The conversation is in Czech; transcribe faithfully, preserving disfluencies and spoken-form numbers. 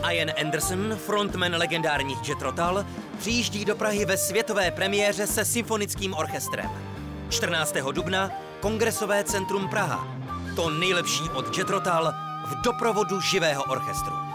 Ian Anderson, frontman legendárních Jethro Tull, přijíždí do Prahy ve světové premiéře se symfonickým orchestrem. čtrnáctého dubna Kongresové centrum Praha. To nejlepší od Jethro Tull v doprovodu živého orchestru.